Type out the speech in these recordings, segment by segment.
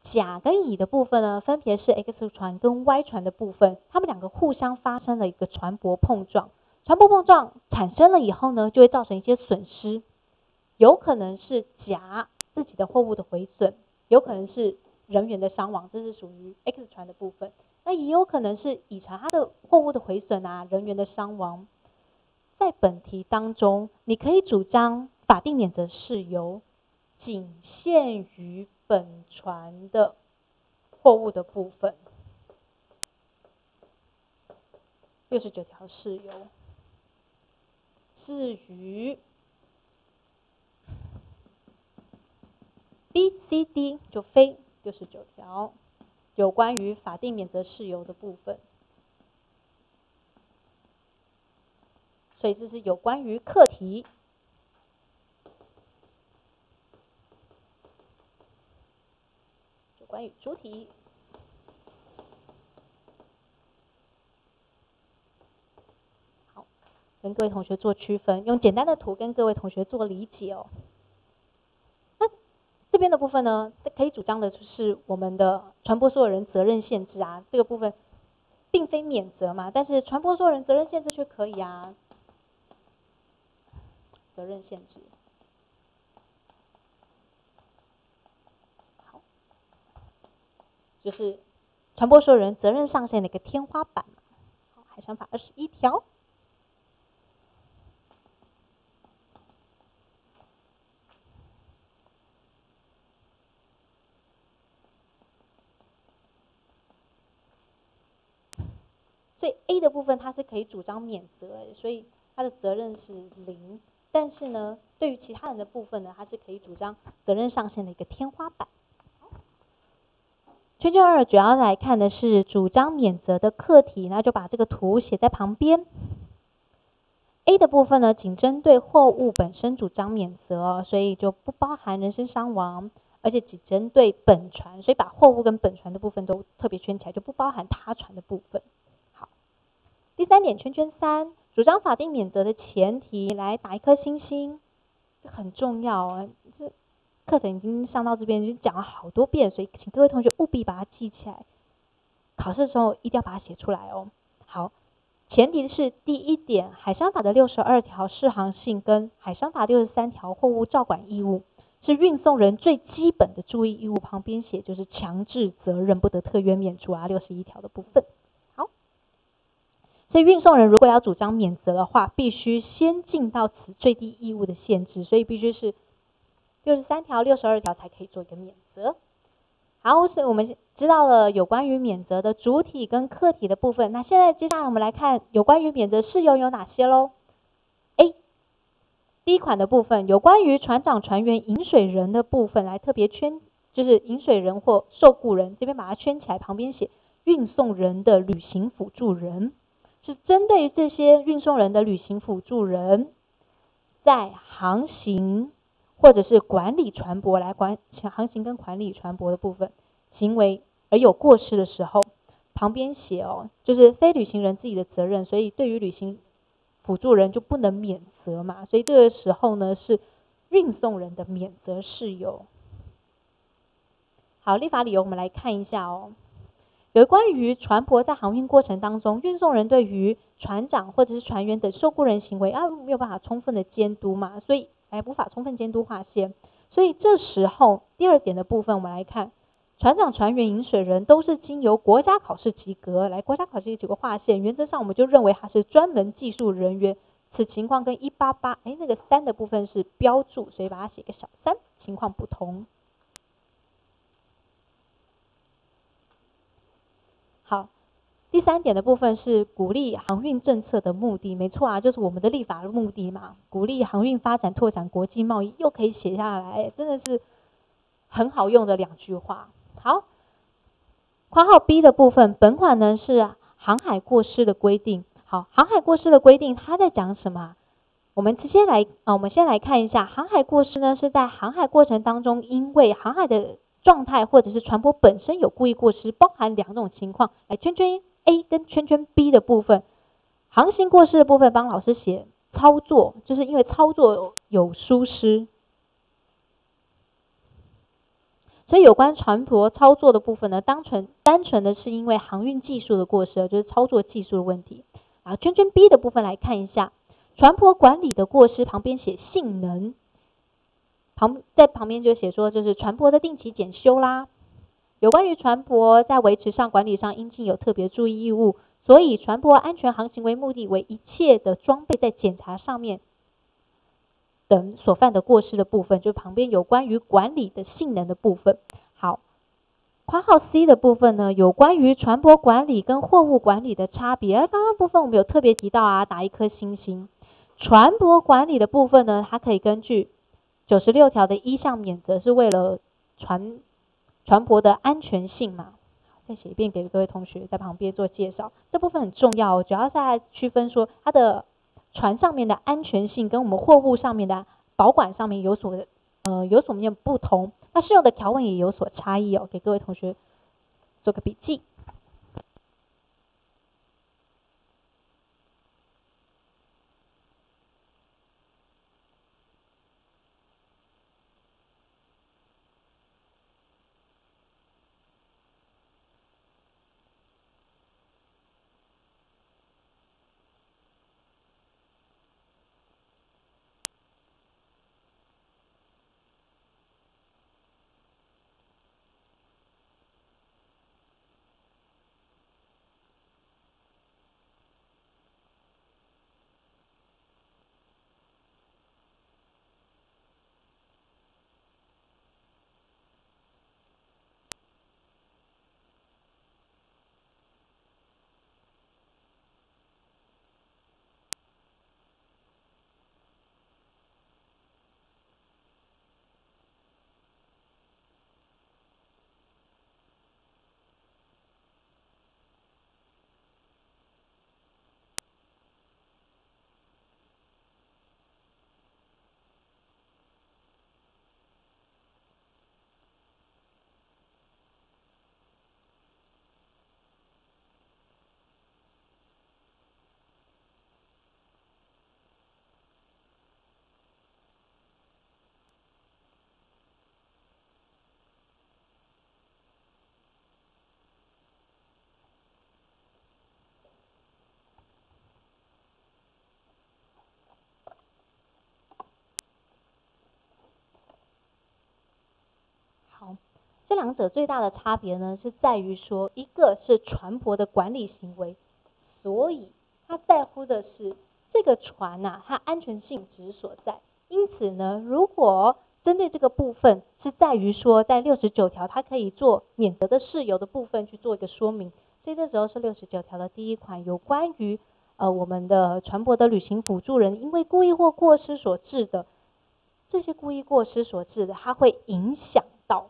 甲跟乙的部分呢，分别是 X 船跟 Y 船的部分，它们两个互相发生了一个船舶碰撞，船舶碰撞产生了以后呢，就会造成一些损失，有可能是甲自己的货物的毁损，有可能是人员的伤亡，这是属于 X 船的部分。那也有可能是乙船它的货物的毁损啊，人员的伤亡。在本题当中，你可以主张法定免责事由仅限于本船的货物的部分。69条事由，至于 B、C、D 就非69条，有关于法定免责事由的部分。所以这是有关于课题。有关于主体。好，跟各位同学做区分，用简单的图跟各位同学做理解哦。那这边的部分呢，可以主张的就是我们的船舶所有人责任限制啊，这个部分并非免责嘛，但是船舶所有人责任限制却可以啊。责任限制。好，就是船舶所有人责任上限的一个天花板。好，海商法21条。所以 A 的部分它是可以主张免责，所以它的责任是0。但是呢，对于其他人的部分呢，它是可以主张责任上限的一个天花板。圈圈2主要来看的是主张免责的课题，那就把这个图写在旁边。A 的部分呢，仅针对货物本身主张免责，所以就不包含人身伤亡，而且只针对本船，所以把货物跟本船的部分都特别圈起来，就不包含他船的部分。好，第3点圈圈3，主张法定免责的前提，来打一颗星星，这很重要啊。这课程已经上到这边，已经讲了好多遍，所以请各位同学务必把它记起来，考试的时候一定要把它写出来哦。好。前提是第1点，海商法的62条适航性跟海商法63条货物照管义务是运送人最基本的注意义务，旁边写就是强制责任不得特约免除啊，61条的部分。好，所以运送人如果要主张免责的话，必须先尽到此最低义务的限制，所以必须是63条、62条才可以做一个免责。好，所以我们知道了有关于免责的主体跟客体的部分。那现在接下来我们来看有关于免责事由有哪些咯。A 第1款的部分，有关于船长、船员、引水人的部分，来特别圈，就是引水人或受雇人，这边把它圈起来，旁边写运送人的旅行辅助人，是针对这些运送人的旅行辅助人，在航行或者是管理船舶来管航行跟管理船舶的部分行为而有过失的时候，旁边写哦，就是非旅行人自己的责任，所以对于旅行辅助人就不能免责嘛，所以这个时候呢是运送人的免责事由。好，立法理由我们来看一下哦。有关于船舶在航运过程当中，运送人对于船长或者是船员等受雇人行为没有办法充分的监督嘛，所以无法充分监督划线，所以这时候第2点的部分我们来看，船长、船员、引水人都是经由国家考试及格，来国家考试及格划线，原则上我们就认为他是专门技术人员，此情况跟188那个3的部分是标注，所以把它写个小3，情况不同。好，第3点的部分是鼓励航运政策的目的，没错啊，就是我们的立法的目的嘛，鼓励航运发展拓展国际贸易，又可以写下来，真的是很好用的2句话。好，括号 B 的部分，本款呢是航海过失的规定。好，航海过失的规定它在讲什么？我们先来看一下，航海过失呢是在航海过程当中，因为航海的状态或者是船舶本身有故意过失，包含2种情况。来，圈圈 A 跟圈圈 B 的部分，航行过失的部分帮老师写操作，就是因为操作有疏失。 所以有关船舶操作的部分呢，单纯的是因为航运技术的过失，就是操作技术的问题。啊，圈圈 B 的部分来看一下，船舶管理的过失，旁边写性能，在旁边就写说，就是船舶的定期检修啦。有关于船舶在维持上、管理上应尽有特别注意义务，所以船舶安全航行为目的为一切的装备在检查上面等所犯的过失的部分，就旁边有关于管理的性能的部分。好，括号 C 的部分呢，有关于船舶管理跟货物管理的差别。刚刚部分我们有特别提到啊，打一颗星星。船舶管理的部分呢，它可以根据96条的1项免责，是为了船舶的安全性嘛。再写一遍给各位同学在旁边做介绍，这部分很重要，主要在区分说它的船上面的安全性跟我们货物上面的保管上面有所不同，那适用的条文也有所差异哦，给各位同学做个笔记。好，这两者最大的差别呢，是在于说，一个是船舶的管理行为，所以它在乎的是这个船啊，它安全性值所在。因此呢，如果针对这个部分是在于说，在69条它可以做免责的事由的部分去做一个说明，所以这时候是69条的第1款，有关于我们的船舶的旅行辅助人因为故意或过失所致的，这些故意过失所致的，它会影响到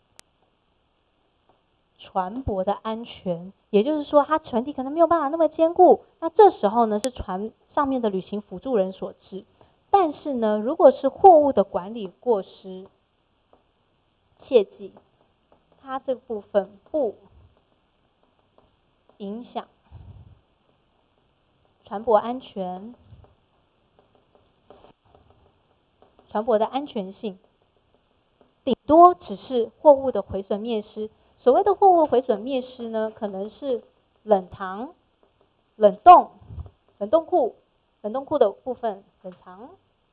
船舶的安全，也就是说，它船体可能没有办法那么坚固，那这时候呢是船上面的旅行辅助人所致。但是呢，如果是货物的管理过失，切记，它这部分不影响船舶安全，船舶的安全性，顶多只是货物的毁损灭失。所谓的货物毁损灭失呢，可能是冷藏、冷冻库的部分冷藏。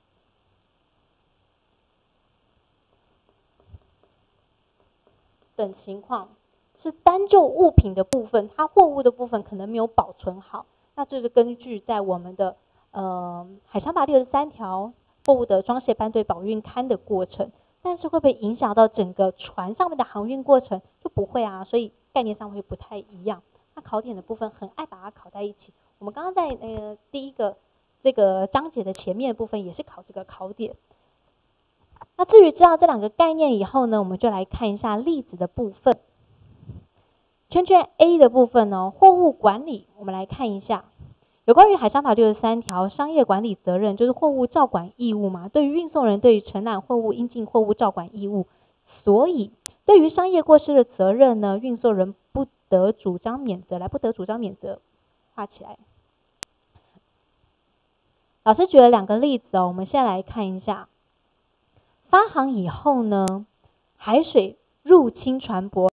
等情况，是单就物品的部分，它货物的部分可能没有保存好，那这是根据在我们的海商法63条货物的装卸班对保运勘的过程，但是会不会影响到整个船上面的航运过程？就不会啊，所以概念上会不太一样。那考点的部分很爱把它考在一起，我们刚刚在第一个这个章节的前面的部分也是考这个考点。那至于知道这两个概念以后呢，我们就来看一下例子的部分。圈圈 A 的部分呢，货物管理，我们来看一下。有关于海商法63条商业管理责任，就是货物照管义务嘛，对于运送人对于承揽货物应尽货物照管义务。所以对于商业过失的责任呢，运送人不得主张免责，不得主张免责，画起来。老师举了2个例子哦，我们先来看一下。发航以后呢，海水入侵船舶。